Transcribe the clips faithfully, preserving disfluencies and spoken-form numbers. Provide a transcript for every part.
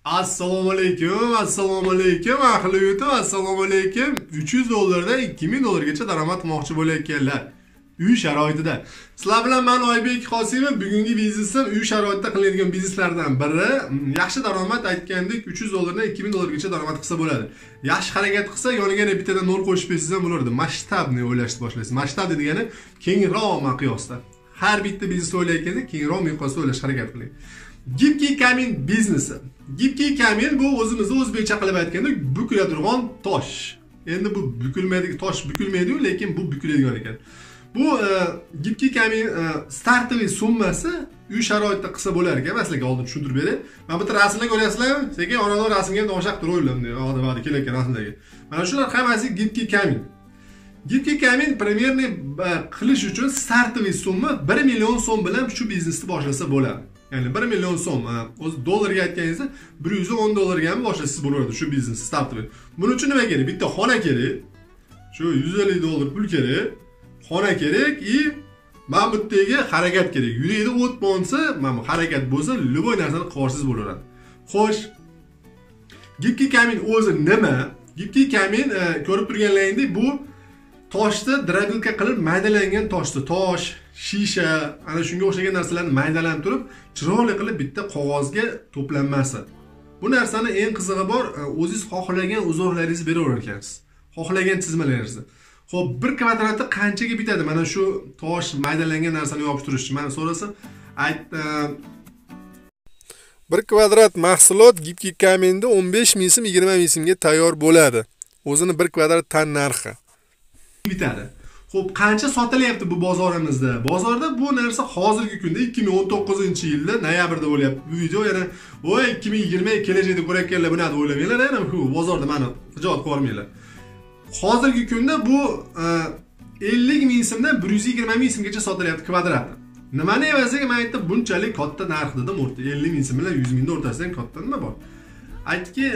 Assalomu alaykum, assalomu alaykum, ahli YouTube, assalomu alaykum. uch yuz dollardan ikki ming dollargacha daromad qilmoqchi bo'layotganlar. Uy sharoitida. Sizlar bilan men Oybek Qosimov. Bugungi biznesim uy sharoitida qilinadigan bizneslardan biri. Yaxshi daromad aytgandek uch yuz dollardan ikki ming dollargacha daromad qilsa bo'ladi. Yaxshi harakat qilsa, yoniga bittadan nol qo'shib bersangiz ham bo'lardi. Masshtabni o'ylashni boshlaysiz. Masshtab degani kengroq miqyosda. Har bitta biznes o'ylayotganda kengroq miqyosda o'ylashga harakat qiling. Gipki kamin biznesi. Gipki kamin bu o'zimizni o'zbekcha qilib aytganda bukiladigan tosh. Endi bu bukilmaydi, tosh bukilmaydi-yu, lekin bu bukiladigan ekan. Bu e, gipki kamin e, startoviy summasi uy sharoitida qilsa bo'lar ekan. Men sizlarga oldin tushuntirib beray. Men bitta rasmni ko'ryapsizlarmi? Sekin onadan rasmga tomosha qilib o'ylamdi. Hozir kelayotgan rasmdagi. Mana shular hammasi gipki kamin. Gipki kamin примерно qilish uchun startoviy summa bir million so'm bilan shu biznesni boshlasa bo'ladi. Yani bir million so'm, o'zi dollarga aytganingizda bir yuz o'n dollarga ham boshlasangiz bo'lardi shu biznes startoviy. Buning uchun nima kerak? Bitta xona kerak. Shu yuz ellik dollar pul kerak. Xona kerak и mana bu yerga harakat kerak. Yuraydi o't bo'lsa, mana harakat bo'lsa, любой narsani qilasiz bo'laradi. Xo'sh. Gipki kamin o'zi nima? Gipki kamin ko'rib turganlaringdek bu toshni drabilka qilib maydalangan toshni, tosh, shisha, ana shunga o'xshagan narsalarni maydalanib turib, chiroyli qilib bitta qog'ozga to'planmasi. Bu narsani eng qizig'i bor, o'zingiz xohlagan uzoqlaringizni beraverar ekansiz. Xohlagan chizmalaringizni. Xo'p, bir kvadratda qanchaga bitadi? Mana shu tosh maydalangan narsani yopishtirishni men so'rasam, aytdim. bir kvadrat mahsulot gipki kaminda o'n besh ming so'm, yigirma ming so'mga tayyor bo'ladi. O'zini bir kvadrat tan narxi bitadi. Xo'p, qancha sotilyapti bu bozorimizda? Bozorda bu narsa hozirgi kunda ikki ming o'n to'qqizinchi yilda noyabrda bo'lyapti. Bu video yana voy ikki ming yigirma kelajakda ko'rayotganlar buni o'ylamanglar, yana bu bozorda meni hijoat qilmanglar. Hozirgi kunda bu ellik ming so'mdan bir yuz yigirma ming so'mgacha sotilyapti kvadrati. Nimani evaziga men aytdim, bunchalik katta narx dedim, o'rta ellik ming so'm bilan yuz ming o'rtasida katta nima bor? Aytdiki,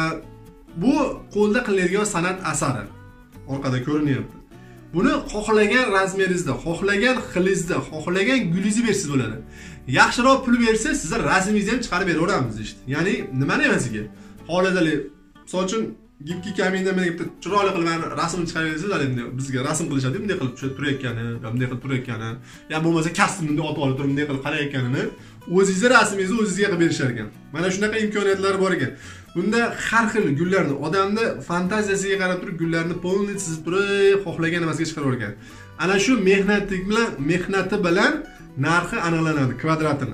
bu qo'lda qilinadigan san'at asari. Orqada ko'rinyapti. Buni xohlagan razmeringizda, xohlagan xilingizda, xohlagan gulingizni bersiz bo'ladi. Yaxshiroq pul bersa, sizlar rasmingizni ham chiqarib beraveramiz işte. Ya'ni nimani evaziga? Xoladali, misol uchun gipki kaminda men bitta chiroyli qilib rasmni chiqarib bersangiz, endi bizga rasm qilishadi, bunday qilib turayotgani, bunday qilib turayotgani, ya bo'lmasa kastimni otib olib turib bunday qilib qarayotganini o'zingizni rasmingizni o'zingizga qilib berishar ekan. Mana shunaqa imkoniyatlar bor ekan. Bunda har xil gullarni, odamni fantaziyasiga qarab turib gullarni polniy chizib turib, xohlagan nimasiga chiqarib olgan. Ana shu mehnati bilan, mehnati bilan narxi aniqlanadi kvadratini.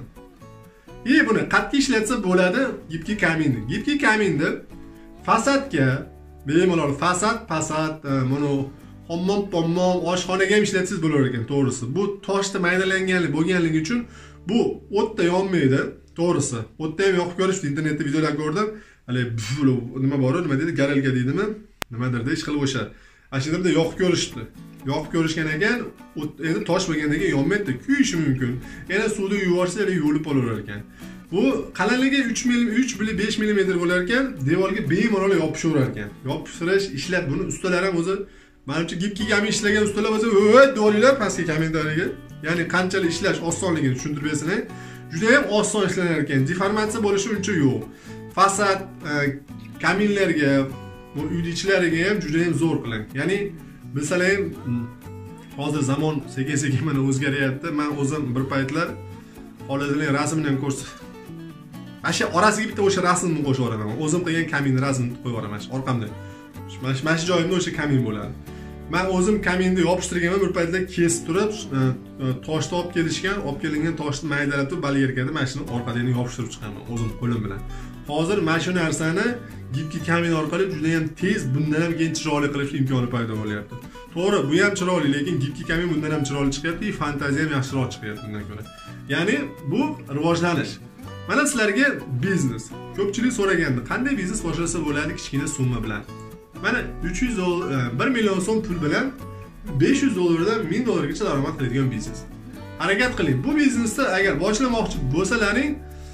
И buni qat'iy ishlatsa bo'ladi gipki kaminni. Gipki kaminda fasadga, bemalol fasad, fasad, mana hammom, pommom, oshxonaga ham ishlatsangiz bo'lar ekan, to'g'risi. Bu toshda maydalanganlik bo'lganligi uchun bu o'tda yonmaydi, to'g'risi. O'tda ham yoqib ko'rish, internetda videolar ko'rdim. Hali nima bor, nima deydi, garalga deydimi? Nimadir ish qilib o'sha. Ashirda yoqib ko'rishdi. Yoqib ko'rishgan ekan, endi tosh bo'lgandan keyin yonmaydi, kuyishi mumkin. Yana suvda yuvorsa, yuvilib qolaverar ekan. Bu qalinligi uch millimetr, uch besh millimetr bo'lar ekan, devorga bemalol yopishaverar ekan. Yopishirish, ishlab buni ustalar ham o'zi, menimcha gipki kamin ishlagan ustalar bo'lsa, "Voy, do'ringlar pastga kamindariga." Ya'ni qanchalik ishlash osonligini tushuntirib bersinlar. Juda ham oson ishlanar ekan. Deformatsiya bo'lishi uncha yo'q. Fasad, kaminlarga, bu uy ichlariga ham juda ham zo'r qiling. Ya'ni bilsalar ham hozir zamon sekin-sekin mana o'zgaryapti. Men o'zim bir paytlar hozirning rasmini ham ko'rsa, mana shu orasiga bitta o'sha rasmni qo'shib yuboraman. O'zim qilgan kamin rasmini qo'yib yuboraman orqamda. Mana shu joyimda o'sha kamin bo'ladi. Men o'zim kaminni yopishtirganman, bir paytlar kesib turib, toshni olib kelishgan, olib kelingan toshni maydalab turib baliyerkada mana shuni orqadan yopishtirib chiqaman o'zim qo'lim bilan. Hozir mana shu narsani gipki kamin orqali juda ham tez, bundan ham keyin chiroyli qilish imkoni paydo bo'lyapti. To'g'ri, bu ham chiroyli, lekin gipki kamin bundan ham chiroyli chiqyapti, fantaziya ham yaxshiroq chiqyapti bundan ko'ra. Ya'ni bu rivojlanish. Mana sizlarga biznes. Ko'pchilik so'ragandi, qanday biznes boshlasa bo'ladi kichkina summa bilan? Mana uch yuz dollar, bir million so'm pul bilan besh yuz dollardan ming dollargacha daromad qiladigan biznes. Harakat qiling. Bu biznesda agar boshlamoqchi bo'lsalaring,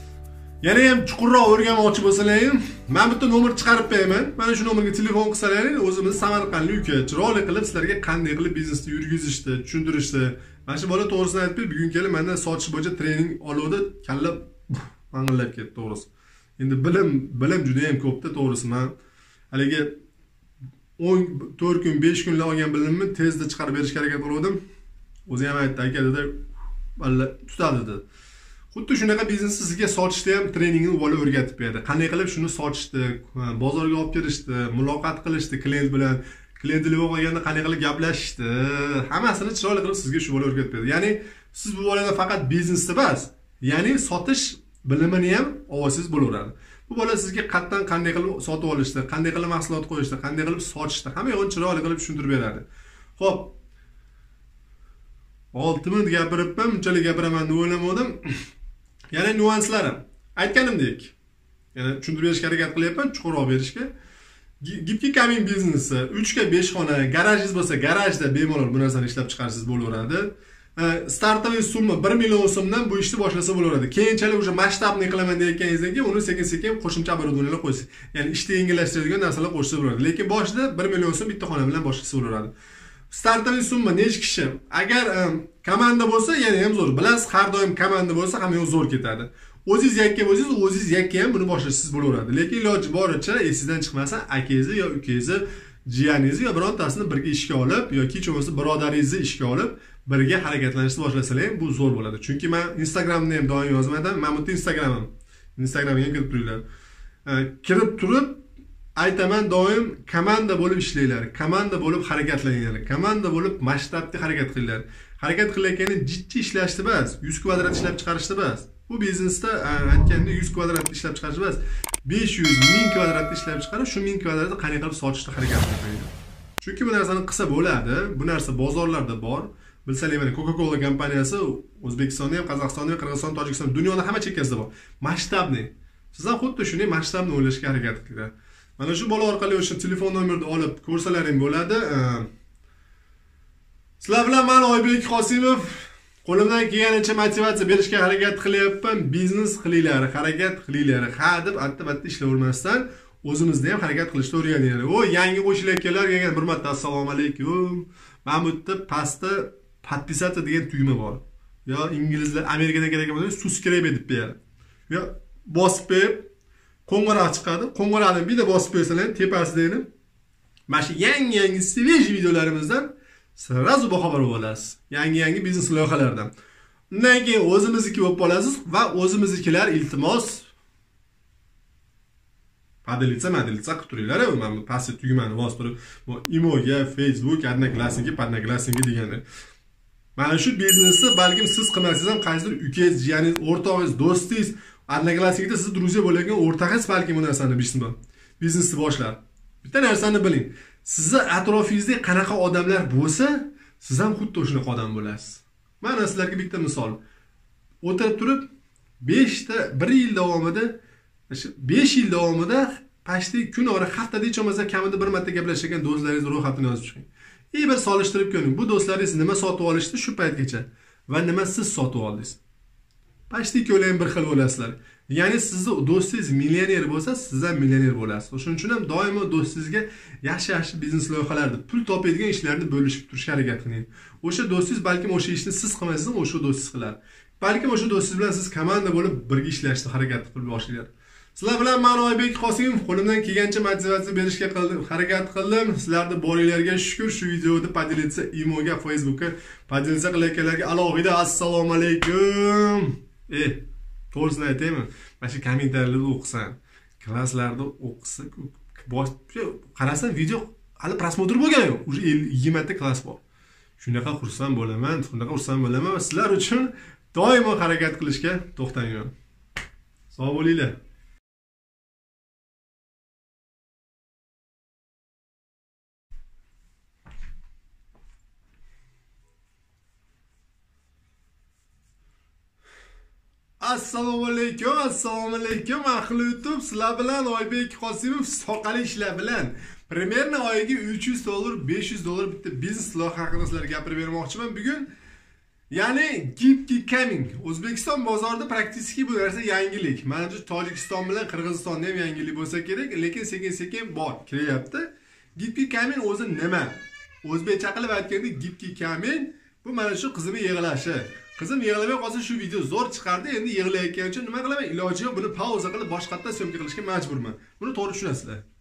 yana ham chuqurroq o'rganmoqchi bo'lsalaring, men bitta nomer chiqarib beraman. Mana shu nomerga telefon qilsalaring, o'zimiz Samarqandlik uka chiroyli qilib sizlarga qanday qilib biznesni yurgizishni, tushuntirishni. Mana shu bola to'g'risini aytib, bugun kelib mendan sotish bo'yicha trening oluvdi, kalla mang'illab ketdi to'g'risi. Endi bilim bilim juda ham ko'pda, to'g'risi. Men haligi o'n to'rt kun, besh kunlar olgan bilimni tezda chiqarib berishga harakat qildim. O'zi ham aytdi, aka dedi, "Valla tutadi" dedi. Xuddi shunaqa biznesni sizga sotishda ham treningni bola o'rgatib berdi. Qanday qilib shuni sotishdi, bozorga olib kirishdi, muloqot qilishdi klient bilan, klient bilan bo'lganda qanday qilib gaplashishdi, hammasini chiroyli qilib sizga shu bola o'rgatib berdi. Ya'ni siz bu boladan faqat biznesda emas, ya'ni sotish bilimini ham olsangiz bo'laveradi. Bu bola sizga qatdan qanday qilib sotib olishdi, qanday qilib mahsulot qo'yishdi, qanday qilib sotishdi, hamma yo'g'ini chiroyli qilib tushuntirib beradi. Xo'p, olti minut gapiribman, bunchalik gapiraman deb o'ylamadim. Yana nuanslari. Aytganimdek, yana tushuntirib berishga harakat qilyapman, chuqurroq berishga. Gipki Coming biznesi uch ga besh xona, garajingiz bo'lsa, garajda bemalol bu narsani ishlab chiqarsiz bo'laveradi. Startoviy summa bir million so'mdan bu ishni boshlasa bo'laveradi. Keyinchalik o'sha masshtabni qilaman deyotganingizdan keyin uni sekin-sekin qo'shimcha obорудованиялар qo'ysiz. Ya'ni ishni yengillashtiradigan narsalar qo'shsa bo'laveradi. Lekin boshida bir million so'm bitta xona bilan boshlasa bo'laveradi. Startoviy summa necha kishi? Agar komanda bo'lsa, yana ham zo'r. Bilasiz, har doim komanda bo'lsa, hamma yo'q zo'r ketadi. O'zingiz yakka bo'lsangiz, o'zingiz yakka ham buni boshlashsiz bo'laveradi. Lekin iloji boricha esingizdan chiqmasa, akangizni yo ukangizni, jiyaningizni yo birontasini birga ishga olib yoki bo'lmasa birodaringizni ishga olib, birga harakatlanishni boshlasalar bu zo'r bo'ladi. Chunki men Instagramni ham doim yozmadim. Men bu Instagramim. Instagramga ham kirib turinglar. Kirib turib aytaman, doim komanda bo'lib ishlanglar, komanda bo'lib harakatlaninglar, komanda bo'lib masshtabda harakat qilinglar. Harakat qilayotganda jiddiy ishlashni emas, yuz kvadrat ishlab chiqarishni emas. Bu biznesda aytganda yuz kvadrat ishlab chiqarish emas, besh yuz ming kvadrat ishlab chiqarib, shu ming kvadratni qanday qilib sotishga harakat qiling. Chunki bu narsani qilsa bo'ladi. Bu narsa bozorlarda bor. Bilsanglar, mana Coca-Cola kompaniyasi O'zbekistonda ham, Qozog'istonda ham, Qirg'iziston, Tojikiston, dunyoda hamma chekkasida bor. Masshtabni. Siz ham xuddi shunday masshtabni o'ylashga harakat qiling. Mana shu bola orqali o'sha telefon nomerni olib ko'rsalaring bo'ladi. Sizlar bilan men Oybek Qosimov qo'limdan kelganicha motivatsiya berishga harakat qilyapman. Biznes qilinglar, harakat qilinglar. Ha deb atta-batta ishlayvermasdan o'zimizda ham harakat qilishni o'rganinglar. O yangi qo'shilayotganlar yana bir marta assalomu alaykum. Mana bu yerda pastda подписаться degan tugma bor. Yo inglizlar Amerikadan kelgan bo'lsa subscribe deb beradi. Yo bosib qo'ng'iroq chiqadi. Qo'ng'iroqni bitta bosib qo'ysalar, tepasidagini mana shu yangi-yangi свежий videolarimizdan sразу boxabar bo'lasiz. Yangi-yangi biznes loyihalardan. Undan keyin o'zimizniki bo'lib qolasiz va o'zimiznikilar iltimos Padilitsa, madilitsa qilib turinglar. Mana bu pastda tugmani bosib turib, bu imoga, Facebook, Odnoklassniki, Podnoklassniki deganda. Mana shu biznesni balkim siz qilmasangiz ham qaysidir ukangiz, jiyaningiz, o'rtog'ingiz, do'stingiz, Odnoklassnikida siz druziya bo'lgan o'rtog'ingiz balkim bu narsani bilsin. Biznesni boshlar. Bitta narsani biling. Sizni atrofingizda qanaqa odamlar bo'lsa, siz ham xuddi shunaqa odam bo'lasiz. Mana sizlarga bitta misol. O'tirib turib besh ta bir yil davomida, besh yil davomida pashti kun ora haftada hech bo'lmasa kamida bir marta gaplashgan do'stlaringiz ro'yxatini yozib chiqing. Ey bir solishtirib ko'ring. Bu do'stlaringiz nima sotib olishdi shu paytgacha va nima siz sotib oldingiz. Pashti ko'lang bir xil bo'lasizlar. Ya'ni sizni do'stingiz millioner bo'lsa, siz ham millioner bo'lasiz. Shuning uchun ham doimo do'stingizga yaxshi-yaxshi biznes loyihalarni, pul topadigan ishlarni bo'lishib turishga harakat qiling. O'sha do'stingiz balkim o'sha ishni siz qilmaysiz, o'sha do'stingiz qilar. Balkim o'sha do'stingiz bilan siz komanda bo'lib birga ishlashni harakat qilib boshlaylar. Sizlar bilan men Oybek Qosimov qo'limdan kelgancha motivatsiya berishga harakat qildim. Sizlarni boringlarga shukr. Shu videoni padilitsa imoga, Facebookka padilitsa qilayotganlarga alohida assalomu alaykum. Eh, to'g'risini aytaymi? Mana shu kommentariyalarda o'qisan, klasslarda o'qisa, qarasam video hali prosmotr bo'lgan yo'q. Уже yigirma ta klass bor. Shunaqa xursand bo'laman, shunaqa xursand bo'laman va sizlar uchun doimo harakat qilishga to'xtamayman. Sog' bo'linglar. Assalomu alaykum, assalomu alaykum ahli YouTube. Sizlar bilan Oybek Qosimov soqali ishlar bilan примерно oyiga uch yuz dollar, besh yuz dollar bitta biznes loyiha haqida sizlarga gapirib bermoqchiman bugun. Ya'ni Gipki Coming O'zbekiston bozorida praktiki bu narsa yangilik. Menimcha Tojikiston bilan Qirg'izistonda ham yangilik bo'lsa kerak, lekin sekin-sekin bor, kiryapti. Gipki Coming o'zi nima? O'zbekcha qilib aytganda Gipki Coming bu mana shu qizimning yig'lashi. Qizim yig'lamay qolsa shu video zo'r chiqardi. Endi yig'layotgani uchun nima qilaman? Iloji yo'q, buni pauza qilib boshqatdan syomka qilishga majburman. Buni to'g'ri tushunasizlar.